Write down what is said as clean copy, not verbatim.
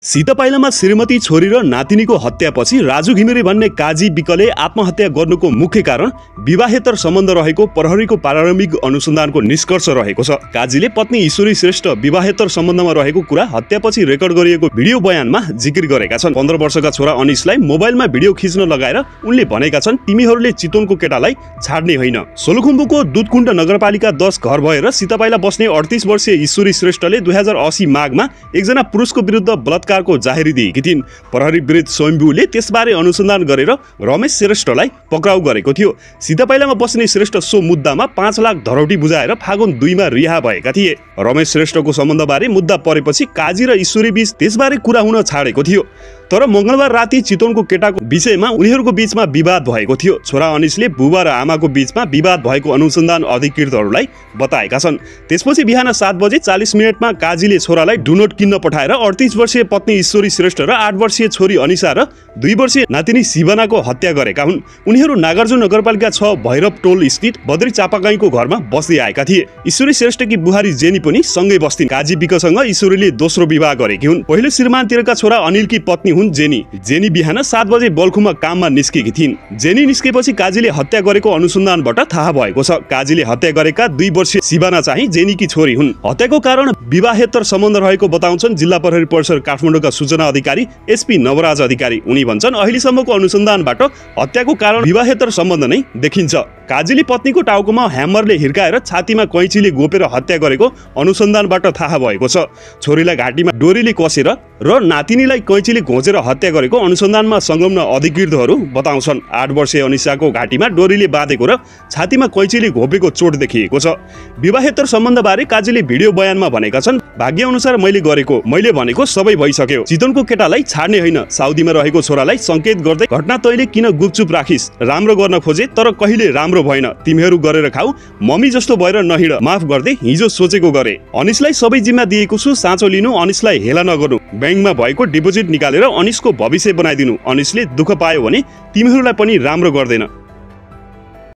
सितपाइलामा श्रीमती छोरी र नातिनीको हत्यापछि राजु घिमिरे भन्ने काजी विकले आत्महत्या गर्नुको मुख्य कारण विवाहेतर सम्बन्ध रहेको प्रहरीको प्रारम्भिक अनुसन्धानको निष्कर्ष रहेको छ। काजीले पत्नी ईश्वरी श्रेष्ठ विवाहेतर सम्बन्धमा रहेको कुरा हत्यापछि रेकर्ड गरिएको भिडियो बयानमा जिकिर गरेका छन्। 15 वर्षका छोरा अनिसलाई मोबाइलमा भिडियो खिच्न लगाएर उनले भनेका छन्, तिमीहरूले चितवनको केटालाई छाड्ने होइन। सोलुखुम्बुको दुधकुण्ड नगरपालिका 10 घर भएर सितपाइला बस्ने 38 वर्षीय ईश्वरी श्रेष्ठले 2080 माघमा एकजना पुरुषको विरुद्ध बलात्कारको जाहेरी दिएकी थिइन्। प्रहरी वृद्ध स्वयम्भूले त्यसबारे अनुसन्धान गरेर रमेश श्रेष्ठलाई पक्राउ गरेको थियो। सितपाइलामा बस्ने श्रेष्ठ सो मुद्दामा 5 लाख धरौटी बुझाएर फागुन 2 मा रिहा भएका थिए। रमेश श्रेष्ठको सम्बन्धबारे मुद्दा परेपछि काजी र ईश्वरी बीच त्यसबारे कुरा हुन छाडेको थियो। तर मंगलबार राति चितवनको केटाको विषयमा उनीहरूको बीचमा विवाद भएको थियो। छोरा अनिसले बुबा र आमाको बीचमा विवाद भएको अनुसन्धान अधिकृतहरूलाई बताएका छन्। त्यसपछि बिहान 7 बजे 40 मिनेटमा काजीले छोरालाई डुनोट किन्न पठाएर 38 वर्षीय पत्नी ईश्वरी श्रेष्ठ र 8 वर्षीय छोरी अनिसा र 2 वर्षीय नातिनी शिवनाको हत्या गरेका हुन्। उनीहरू नागार्जुन नगरपालिका 6 भैरव टोल स्थित बद्री चापागाईको घरमा बस्दै आएका थिए। ईश्वरी श्रेष्ठकी बुहारी जेनी पनि सँगै बस्थिन्। काजी विकसँग ईश्वरीले दोस्रो विवाह गरेकी हुन्। पहिलो श्रीमानतिरका छोरा अनिलकी पत्नी हुन् जेनी बिहान 7 बजे बल्खुमा काममा निस्केकी थिइन्। जेनी निस्केपछि काजीले हत्या गरेको अनुसन्धानबाट थाहा भएको छ। काजीले हत्या गरेका 2 वर्षीय शिवना चाहिँ जेनीकी छोरी हुन्। हत्याको कारण विवाहेतर सम्बन्ध रहेको बताउँछन् जिल्ला प्रहरी परिसर काठमाडौँका सूचना अधिकारी एसपी नवराज अधिकारी। उनी भन्छन्, अहिलेसम्मको अनुसन्धानबाट हत्याको कारण विवाहेतर सम्बन्ध नै देखिन्छ। काजीले पत्नीको टाउकोमा ह्यामरले हिर्काएर छातीमा कैँचीले गोपेर हत्या गरेको अनुसन्धानबाट थाहा भएको छ। छोरीलाई घाँटीमा डोरीले कसेर र नातिनीलाई कैँचीले घोचेर हत्या गरेको अनुसन्धानमा संलग्न अधिकृतहरू बताउँछन्। 8 वर्षीय अनिसाको घाँटीमा डोरीले बाँधेको र छातीमा कैँचीले घोपेको चोट देखिएको छ। विवाहेतर सम्बन्धबारे काजीले भिडियो बयानमा भनेका छन्, भाग्य अनुसार मैले भनेको सबै भइसक्यो। चितवनको केटालाई छाड्ने होइन। साउदीमा रहेको छोरालाई संकेत गर्दै घटना तैले किन गुपचुप राखिस्? राम्रो गर्न खोजे तर कहिले राम्रो भएन। तिमीहरू गरेर खाऊ, मम्मी जस्तो भएर नहिड। माफ गर्दै हिजो सोचेको गरे। अनिसलाई सबै जिम्मा दिएको छु, साँचो लिनु, अनिसलाई हेला नगर्नु। ब्याङ्कमा भएको डिपोजिट निकालेर अनिसको भविष्य बनाइदिनु। अनिसले दुःख पायो भने तिमीहरूलाई पनि राम्रो गर्दैन।